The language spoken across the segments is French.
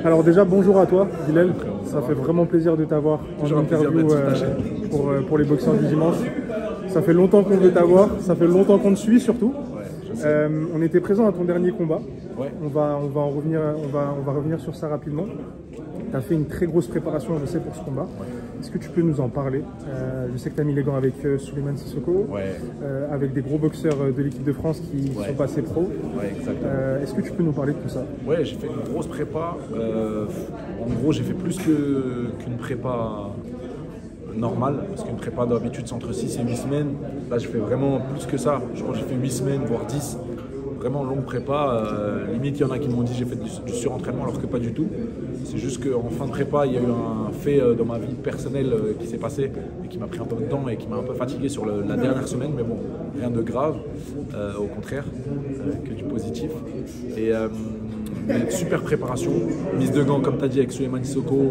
Alors déjà, bonjour à toi, Bilal. Ça fait vraiment plaisir de t'avoir en interview pour les boxeurs du dimanche. Ça fait longtemps qu'on veut t'avoir, ça fait longtemps qu'on te suit surtout. On était présent à ton dernier combat. Ouais. On va revenir sur ça rapidement. Tu as fait une très grosse préparation, je sais, pour ce combat. Ouais. Est-ce que tu peux nous en parler? Je sais que tu as mis les gants avec Souleymane Cissokho, avec des gros boxeurs de l'équipe de France qui sont passés pro. Ouais, exactement. Est-ce que tu peux nous parler de tout ça? Ouais, j'ai fait une grosse prépa. En gros, j'ai fait plus qu'une prépa normale, parce qu'une prépa d'habitude c'est entre 6 et 8 semaines. Là, je fais vraiment plus que ça. Je crois que j'ai fait 8 semaines, voire 10. Vraiment longue prépa. Limite, il y en a qui m'ont dit j'ai fait du surentraînement, alors que pas du tout. C'est juste qu'en fin de prépa, il y a eu un fait dans ma vie personnelle qui s'est passé et qui m'a pris un peu de temps et qui m'a un peu fatigué sur la dernière semaine. Mais bon, rien de grave, au contraire, que du positif. Et super préparation, mise de gants comme tu as dit avec Souleymane Cissokho,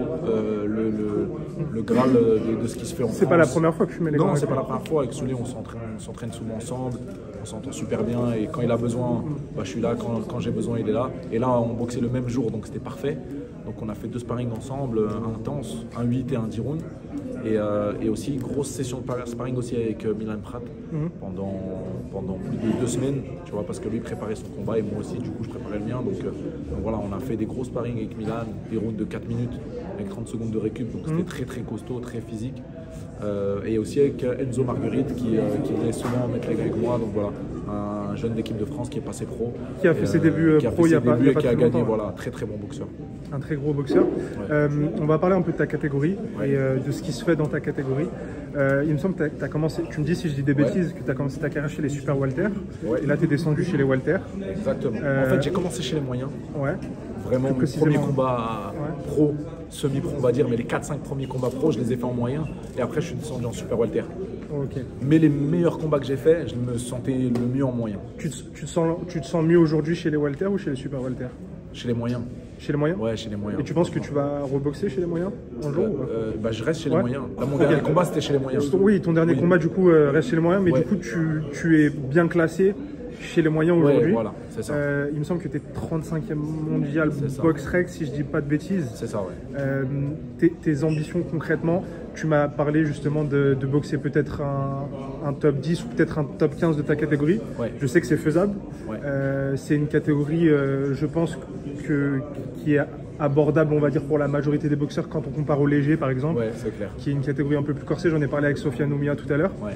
le Graal de ce qui se fait en France. C'est pas la première fois que je mets les gants? Non, c'est pas la première fois. Avec Souley, on s'entraîne souvent ensemble, on s'entend super bien et quand il a besoin, je suis là, quand j'ai besoin, il est là. Et là, on boxait le même jour, donc c'était parfait. Donc on a fait 2 sparring ensemble, intenses, un 8 et un 10 rounds. Et aussi grosse session de sparring aussi avec Milan Prat pendant plus de 2 semaines, tu vois, parce que lui préparait son combat et moi aussi, du coup je préparais le mien. Donc voilà, on a fait des gros sparring avec Milan, des rounds de 4 minutes avec 30 secondes de récup, donc c'était très très costaud, très physique. Et aussi avec Enzo Marguerite qui venait souvent mettre les gars avec moi, donc voilà, un jeune d'équipe de France qui est passé pro. Qui a fait ses débuts pro il y a pas et qui a gagné, longtemps. voilà, très très bon boxeur. Un très gros boxeur. On va parler un peu de ta catégorie et de ce qui se fait dans ta catégorie. Il me semble que tu as commencé, tu me dis si je dis des bêtises, que tu as commencé ta carrière chez les Super Walter. Et là tu es descendu chez les Walter. Exactement. En fait, j'ai commencé chez les moyens. Ouais. Vraiment, mon premier combat pro, semi-pro, on va dire, mais les 4-5 premiers combats pro, je les ai fait en moyen. Et après, je suis descendu en Super Walter. Okay. Mais les meilleurs combats que j'ai faits, je me sentais le mieux en moyen. Tu te sens mieux aujourd'hui chez les Walter ou chez les Super Walter? Chez les moyens. Chez les moyens? Ouais, chez les moyens. Et tu penses que tu vas reboxer chez les moyens un jour ou pas? Je reste chez les moyens. Là, mon dernier combat, c'était chez les moyens. Oui, ton dernier combat, du coup, reste chez les moyens, mais du coup, tu es bien classé chez les moyens aujourd'hui. Voilà, c'est ça. Il me semble que tu es 35e mondial BoxRec, si je dis pas de bêtises. C'est ça, ouais. Tes ambitions concrètement, tu m'as parlé justement de boxer peut-être un top 10 ou peut-être un top 15 de ta catégorie. Ouais. Je sais que c'est faisable. Ouais. C'est une catégorie, je pense, qui est abordable, on va dire, pour la majorité des boxeurs quand on compare au léger, par exemple. Ouais, c'est clair. Qui est une catégorie un peu plus corsée. J'en ai parlé avec Sofia Noumia tout à l'heure. Ouais.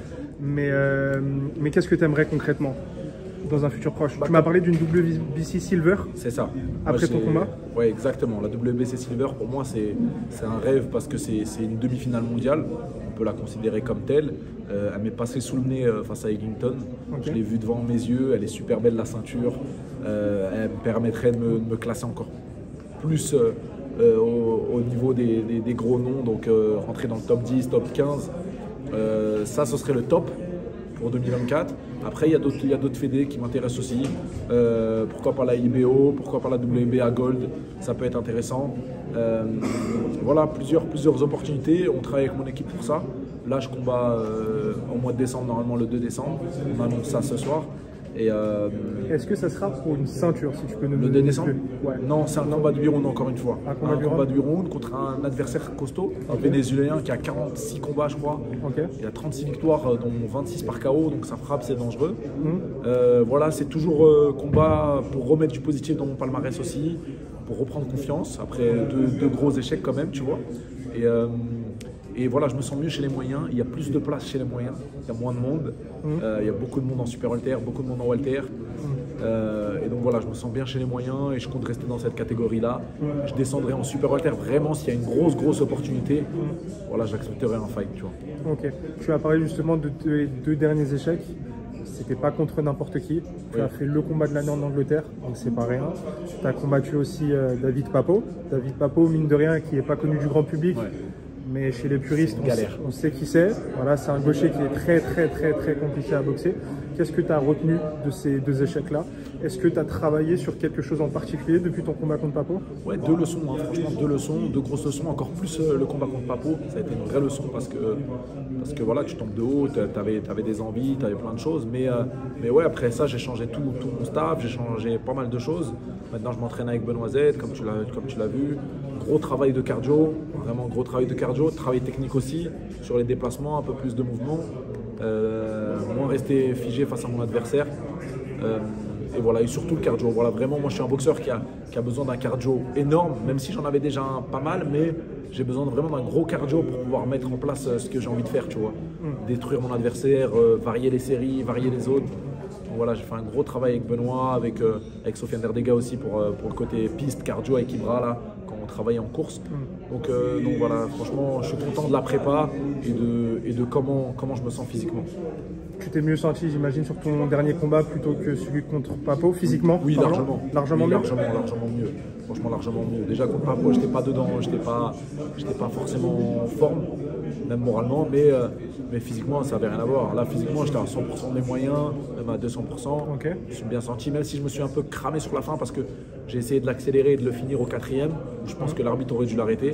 Mais qu'est-ce que tu aimerais concrètement dans un futur proche? Tu m'as parlé d'une WBC Silver. C'est ça. Après ton combat? Ouais, exactement. La WBC Silver, pour moi, c'est un rêve parce que c'est une demi-finale mondiale. On peut la considérer comme telle. Elle m'est passée sous le nez face à Eglinton. Okay. Je l'ai vue devant mes yeux. Elle est super belle, la ceinture. Elle me permettrait de me classer encore plus au niveau des gros noms. Donc rentrer dans le top 10, top 15. Ça, ce serait le top pour 2024. Après, il y a d'autres fédés qui m'intéressent aussi. Pourquoi pas la IBO, pourquoi pas la WBA Gold, ça peut être intéressant. Voilà, plusieurs opportunités. On travaille avec mon équipe pour ça. Là, je combats au mois de décembre, normalement le 2 décembre. On annonce ça ce soir. Est-ce que ça sera pour une ceinture, si tu peux nous le 2 décembre? Ouais. Non, c'est un combat de 8 rounds encore une fois. Un combat de 8 rounds contre un adversaire costaud, un Vénézuélien qui a 46 combats, je crois. Il a 36 victoires, dont 26 par KO, donc ça frappe, c'est dangereux. Voilà, c'est toujours combat pour remettre du positif dans mon palmarès aussi, pour reprendre confiance après deux gros échecs quand même, tu vois. Et voilà, je me sens mieux chez les moyens. Il y a plus de place chez les moyens. Il y a moins de monde. Il y a beaucoup de monde en Super Walter, beaucoup de monde en Walter. Et donc voilà, je me sens bien chez les moyens et je compte rester dans cette catégorie-là. Je descendrai en Super Walter vraiment s'il y a une grosse opportunité. Voilà, j'accepterai un fight, tu vois. Ok. Tu as parlé justement de tes 2 derniers échecs. C'était pas contre n'importe qui. Tu as fait le combat de l'année en Angleterre, donc c'est pas rien. Tu as combattu aussi David Papo. David Papo, mine de rien, qui n'est pas connu du grand public. mais chez les puristes, galère. On sait qui c'est. Voilà, c'est un gaucher qui est très compliqué à boxer. Qu'est-ce que tu as retenu de ces 2 échecs-là? Est-ce que tu as travaillé sur quelque chose en particulier depuis ton combat contre Papo? Ouais, 2 leçons, hein. Franchement 2 leçons, 2 grosses leçons, encore plus le combat contre Papo. Ça a été une vraie leçon parce que voilà, tu tombes de haut, tu avais des envies, tu avais plein de choses. Mais ouais, après ça, j'ai changé tout mon staff, j'ai changé pas mal de choses. Maintenant, je m'entraîne avec Benoît Z, comme tu l'as vu. Gros travail de cardio, vraiment gros travail de cardio, travail technique aussi, sur les déplacements, un peu plus de mouvement. Moins rester figé face à mon adversaire. Et voilà, et surtout le cardio. Voilà, vraiment, moi je suis un boxeur qui a besoin d'un cardio énorme, même si j'en avais déjà un pas mal, mais j'ai besoin vraiment d'un gros cardio pour pouvoir mettre en place ce que j'ai envie de faire, tu vois. Détruire mon adversaire, varier les séries, varier les zones. Donc voilà, j'ai fait un gros travail avec Benoît, avec Sofiane Derdega aussi pour le côté piste, cardio avec Ibra là, quand on travaillait en course. Donc voilà, franchement, je suis content de la prépa et de comment je me sens physiquement. Tu t'es mieux senti, j'imagine, sur ton dernier combat plutôt que celui contre Papo, physiquement? Oui, largement. Largement mieux. Largement mieux. Franchement, largement mieux. Déjà contre Papo, j'étais pas dedans, j'étais pas forcément en forme, même moralement, mais physiquement, ça n'avait rien à voir. Là, physiquement, j'étais à 100% de mes moyens, même à 200%. Okay. Je me suis bien senti, même si je me suis un peu cramé sur la fin parce que j'ai essayé de l'accélérer et de le finir au 4e. Je pense que l'arbitre aurait dû l'arrêter.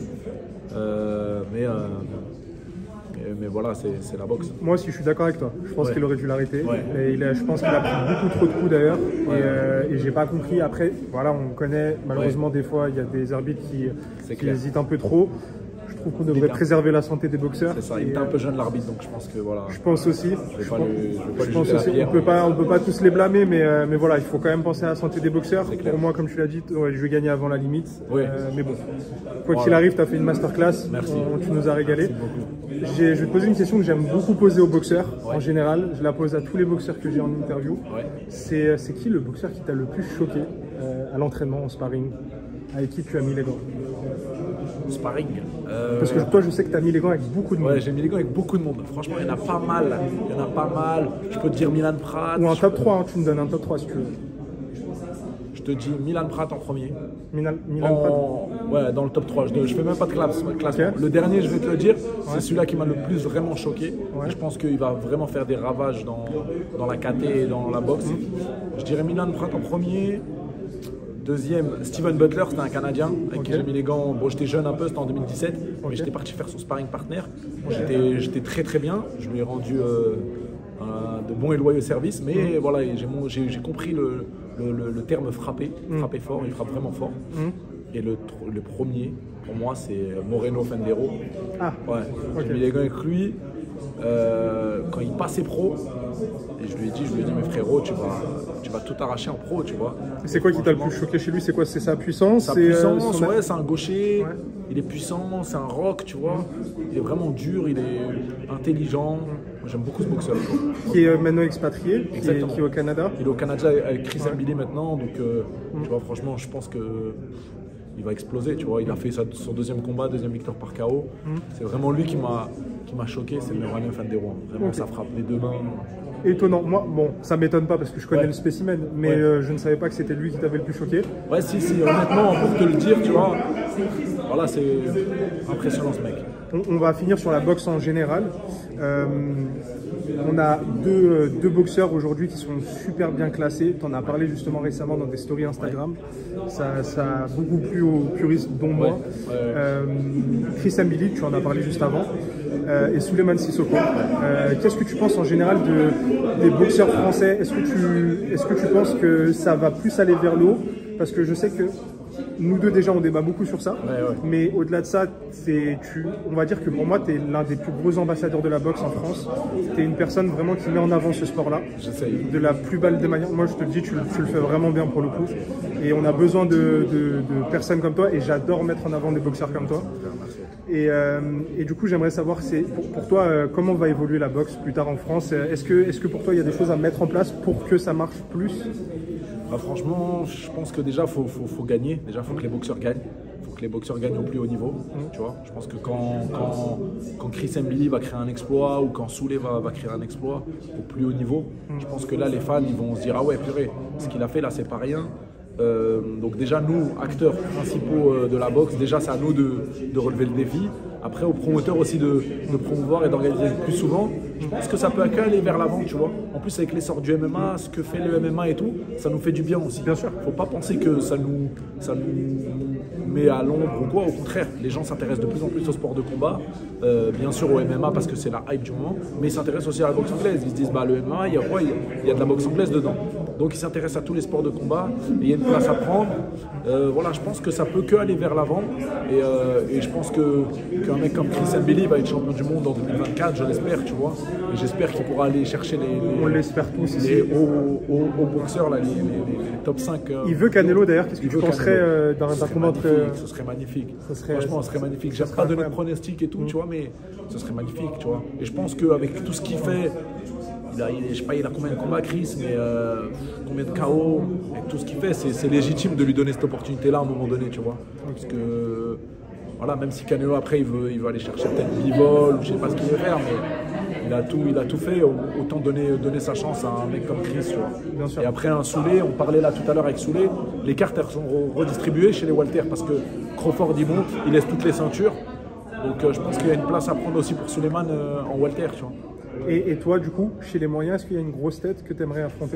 Mais voilà, c'est la boxe. Moi aussi, je suis d'accord avec toi. Je pense qu'il aurait dû l'arrêter. Ouais. Je pense qu'il a pris beaucoup trop de coups d'ailleurs. Et j'ai pas compris. Après, voilà, on connaît, malheureusement, des fois, il y a des arbitres qui hésitent un peu trop. Je trouve qu'on devrait préserver la santé des boxeurs. C'est ça, il était un peu jeune l'arbitre, donc je pense que voilà. Je pense aussi. Je pense aussi. On peut pas tous les blâmer, mais voilà, il faut quand même penser à la santé des boxeurs. Pour moi, comme tu l'as dit, je vais gagner avant la limite. Oui. Mais bon, quoi qu'il arrive, tu as fait une masterclass. Merci. Tu nous as régalé. Merci beaucoup. Je vais te poser une question que j'aime beaucoup poser aux boxeurs en général. Je la pose à tous les boxeurs que j'ai en interview. C'est qui le boxeur qui t'a le plus choqué à l'entraînement, en sparring, avec qui tu as mis les gants? Sparring. Parce que toi, je sais que tu as mis les gants avec beaucoup de monde. Ouais, j'ai mis les gants avec beaucoup de monde. Franchement, il y en a pas mal. Je peux te dire Milan Prat. Ou un top 3, hein, tu me donnes un top 3 si tu veux. Je te dis Milan Prat en premier. Milan Prat. Ouais, dans le top 3. Je fais même pas de classement. Okay. Le dernier, je vais te le dire, c'est celui-là qui m'a le plus vraiment choqué. Ouais. Je pense qu'il va vraiment faire des ravages dans la KT et dans la boxe. Je dirais Milan Prat en premier. Deuxième, Steven Butler, c'était un Canadien avec qui j'ai mis les gants. Bon, j'étais jeune un peu, c'était en 2017, mais j'étais parti faire son sparring partner. J'étais très bien. Je lui ai rendu de bons et loyaux services, mais voilà, j'ai compris le terme frapper fort. Il frappe vraiment fort. Et le premier, pour moi, c'est Moreno Fendero. Ah, ouais. Okay. J'ai mis les gants avec lui. Quand il passait pro, et je lui ai dit mais frérot, tu vas tout arracher en pro, tu vois. C'est quoi qui t'a le plus choqué chez lui? C'est quoi? C'est sa puissance? Sa puissance, ouais, c'est un gaucher, il est puissant, c'est un rock, tu vois. Il est vraiment dur, il est intelligent. J'aime beaucoup ce boxeur. Qui est maintenant expatrié, qui est au Canada. Il est au Canada avec Chris Mbili maintenant, donc tu vois, franchement, je pense que il va exploser, tu vois. Il a fait son deuxième combat, deuxième victoire par KO. C'est vraiment lui qui m'a choqué, c'est Moreno Fendero. Vraiment, ça frappe les deux mains. Étonnant. Moi, bon, ça m'étonne pas parce que je connais le spécimen, mais je ne savais pas que c'était lui qui t'avait le plus choqué. Ouais, si, honnêtement, pour te le dire, tu vois, voilà, c'est impressionnant ce mec. On va finir sur la boxe en général. On a deux boxeurs aujourd'hui qui sont super bien classés. Tu en as parlé justement récemment dans des stories Instagram. Ça a beaucoup plu aux puristes, dont moi. Chris Mbili, tu en as parlé juste avant. Et Souleymane Sissoko. Qu'est-ce que tu penses en général des boxeurs français? Est-ce que tu penses que ça va plus aller vers le haut? Parce que je sais que nous deux déjà on débat beaucoup sur ça, mais au-delà de ça, on va dire que pour moi tu es l'un des plus gros ambassadeurs de la boxe en France. Tu es une personne vraiment qui met en avant ce sport-là, de la plus belle des manières. Moi je te le dis, tu le fais vraiment bien pour le coup, et on a besoin de personnes comme toi, et j'adore mettre en avant des boxeurs comme toi. Et du coup j'aimerais savoir, pour toi, comment va évoluer la boxe plus tard en France? Est-ce que pour toi il y a des choses à mettre en place pour que ça marche plus? Bah franchement, je pense que déjà faut gagner. Déjà, il faut que les boxeurs gagnent. Il faut que les boxeurs gagnent au plus haut niveau. Tu vois, je pense que quand Chris Mbili va créer un exploit ou quand Souley va créer un exploit au plus haut niveau, je pense que là, les fans ils vont se dire ah ouais, purée, ce qu'il a fait là, c'est pas rien. Donc déjà, nous, acteurs principaux de la boxe, déjà c'est à nous de relever le défi. Après, aux promoteurs aussi de promouvoir et d'organiser plus souvent. Je pense que ça peut aller vers l'avant, tu vois. En plus, avec l'essor du MMA, ce que fait le MMA et tout, ça nous fait du bien aussi. Bien sûr. Faut pas penser que ça nous met à l'ombre ou quoi. Au contraire, les gens s'intéressent de plus en plus au sport de combat. Bien sûr au MMA parce que c'est la hype du moment, mais ils s'intéressent aussi à la boxe anglaise. Ils se disent, bah, le MMA, il y a quoi? Il y a de la boxe anglaise dedans. Donc ils s'intéressent à tous les sports de combat et il y a une place à prendre. Voilà, je pense que ça peut que aller vers l'avant et je pense qu'un mec comme Chris Mbili va être champion du monde en 2024, je l'espère, tu vois. Et j'espère qu'il pourra aller chercher on l'espère tous les hauts boxeurs, là, les top 5. Il veut Canelo d'ailleurs, qu'est-ce que tu penserais d'un combat entre... Ce serait magnifique. Franchement, ce serait magnifique. J'aime pas donner de pronostics et tout, tu vois, mais ce serait magnifique, tu vois. Et je pense qu'avec tout ce qu'il fait, je sais pas, il a combien de combats, Chris, mais combien de KO, avec tout ce qu'il fait, c'est légitime de lui donner cette opportunité-là à un moment donné, tu vois. Parce que, voilà, même si Canelo après il veut aller chercher peut-être Bivol, ou je sais pas ce qu'il veut faire, mais il a tout fait, autant donner sa chance à un mec comme Chris, tu vois. Bien sûr. Et après un Souley, on parlait là tout à l'heure avec Souley, les cartes elles sont redistribuées chez les Walter parce que Crawford il monte, il laisse toutes les ceintures. Donc je pense qu'il y a une place à prendre aussi pour Suleiman en Walter, tu vois. Et toi, du coup, chez les moyens, est-ce qu'il y a une grosse tête que tu aimerais affronter?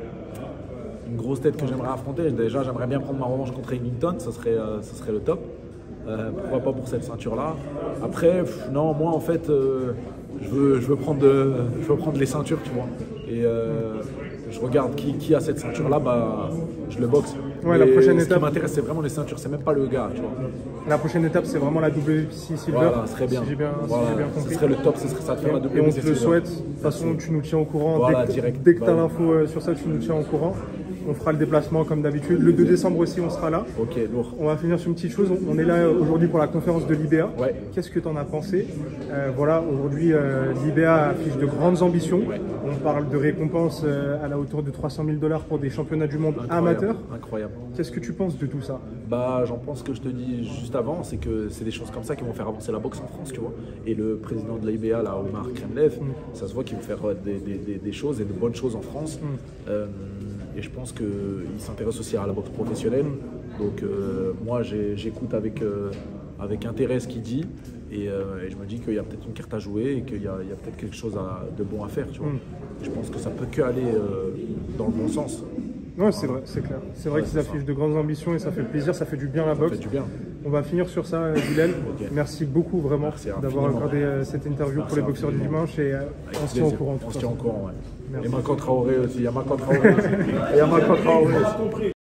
Une grosse tête que j'aimerais affronter, déjà j'aimerais bien prendre ma revanche contre Ellington, ce serait le top. Pourquoi pas pour cette ceinture-là. Après, non, moi en fait, je veux prendre les ceintures, tu vois. Et je regarde qui a cette ceinture-là, bah, je le boxe. Ouais, la prochaine étape. Ce qui m'intéresse, c'est vraiment les ceintures, c'est même pas le gars, tu vois. La prochaine étape, c'est vraiment la WBC Silver. Voilà, ce serait bien. Si j'ai bien compris. Ce serait le top, ça te fait la WBC Et on te Silver. le souhaite. De toute façon, tu nous tiens au courant. Voilà, Dès que tu as l'info sur ça, tu nous tiens au courant. On fera le déplacement comme d'habitude. Le 2 décembre aussi, on sera là. Ok, lourd. On va finir sur une petite chose. On est là aujourd'hui pour la conférence de l'IBA. Ouais. Qu'est-ce que tu en as pensé? Voilà, aujourd'hui, l'IBA affiche de grandes ambitions. Ouais. On parle de récompenses à la hauteur de 300 000 $ pour des championnats du monde amateurs. Incroyable. Qu'est-ce que tu penses de tout ça? Bah, j'en pense que je te dis juste avant, c'est que c'est des choses comme ça qui vont faire avancer la boxe en France, tu vois. Et le président de l'IBA, là, Omar Kremlev, ça se voit qu'il veut faire des choses et de bonnes choses en France. Et je pense qu'il s'intéresse aussi à la boxe professionnelle. Donc moi, j'écoute avec intérêt ce qu'il dit. Et je me dis qu'il y a peut-être une carte à jouer et qu'il y a peut-être quelque chose de bon à faire, tu vois. Je pense que ça peut que aller dans le bon sens. Non, c'est vrai, c'est clair. C'est vrai qu'ils affichent de grandes ambitions et ça fait plaisir, ça fait du bien à la boxe. Ça fait du bien. On va finir sur ça, Bilal. Okay. Merci beaucoup vraiment d'avoir accordé cette interview pour les boxeurs du dimanche et on se tient au courant. On se tient au courant, ouais. Et Makan Traoré aussi, il y a Makan Traoré aussi.